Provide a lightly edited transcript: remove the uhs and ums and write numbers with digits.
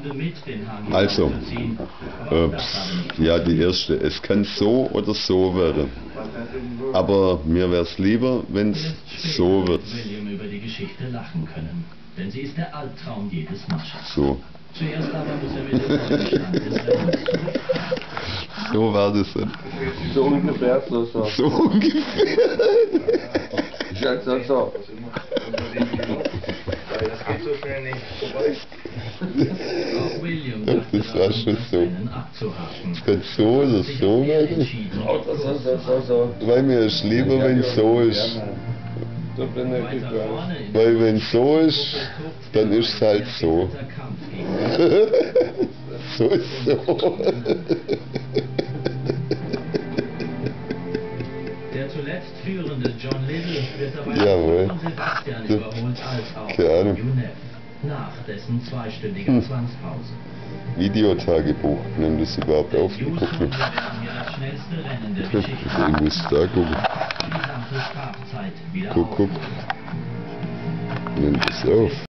Also, ja, die erste. Es kann so oder so werden. Aber mir wäre es lieber, wenn es so wird. William über die Geschichte lachen können, denn sie ist der Albtraum jedes Maschers. So. Zuerst aber muss er mit dem neuen Stand des Rennens zurückfahren. So war das dann. So ungefähr, so. So ungefähr. Ja, so. Das geht so schnell nicht vorbei. Auch William Das dachte war daran, schon das so. Rennen abzuhaken. Es kann so oder Sich so auf er werden. entschieden. So. Weil mir ist lieber, wenn es so ist. So bin ich Weiter vorne in Weil wenn es so ist, dann ist es halt so. der Kampfgegner. So ist so. Der zuletzt führende John Little wird dabei Jawohl. von Sebastian überholt als auch Keine Ahnung. Junev nach dessen zweistündiger Zwangspause. Videotagebuch, wenn das überhaupt News aufgeguckt haben wird. wir das schnellste Rennen der Geschichte. Ich muss da gucken. Die gesamte Strafzeit wieder Guck. aufholen. Nimm das auf.